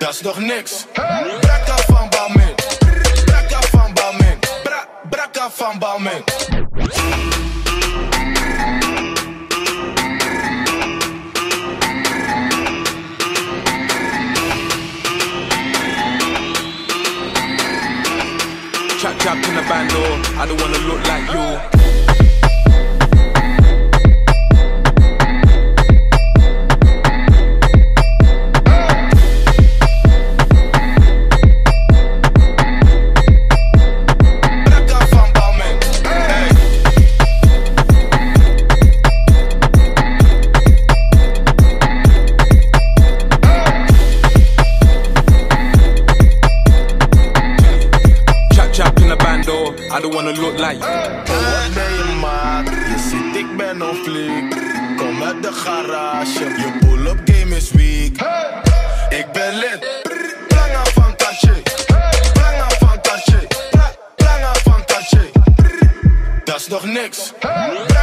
dat is nog niks. Brakka van Balmain, brakka van Balmain, brakka van Balmain. Chap in the bando, I don't wanna look like you. I don't wanna look like you. Wat ben je maat? Je ziet ik ben on fleek. Kom uit de garage, je pull-up game is weak. Ik ben lid, planga van Taché. Planga van Taché, planga van Taché. Dat is nog niks.